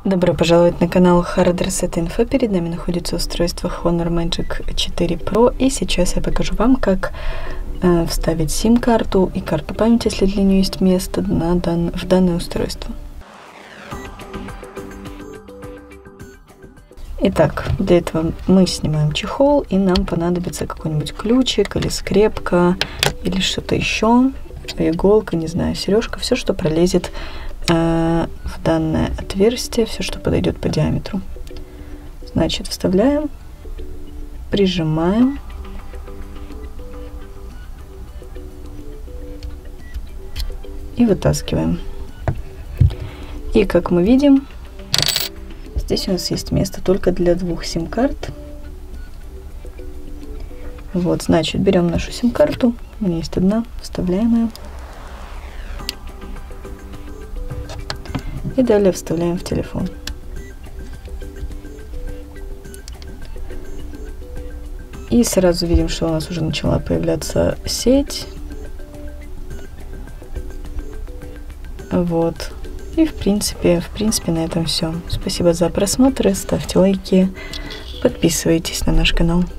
Добро пожаловать на канал Hard Reset Info. Перед нами находится устройство Honor Magic 4 Pro. И сейчас я покажу вам, как вставить сим-карту и карту памяти, если для нее есть место, в данное устройство. Итак, для этого мы снимаем чехол, и нам понадобится какой-нибудь ключик или скрепка, или что-то еще, иголка, не знаю, сережка, все, что пролезет в данное отверстие, все, что подойдет по диаметру. Значит, вставляем, прижимаем. И вытаскиваем. И как мы видим, здесь у нас есть место только для двух сим-карт. Вот, значит, берем нашу сим-карту. У меня есть одна, вставляем ее. И далее вставляем в телефон. И сразу видим, что у нас уже начала появляться сеть. Вот. И в принципе на этом все. Спасибо за просмотр, ставьте лайки, подписывайтесь на наш канал.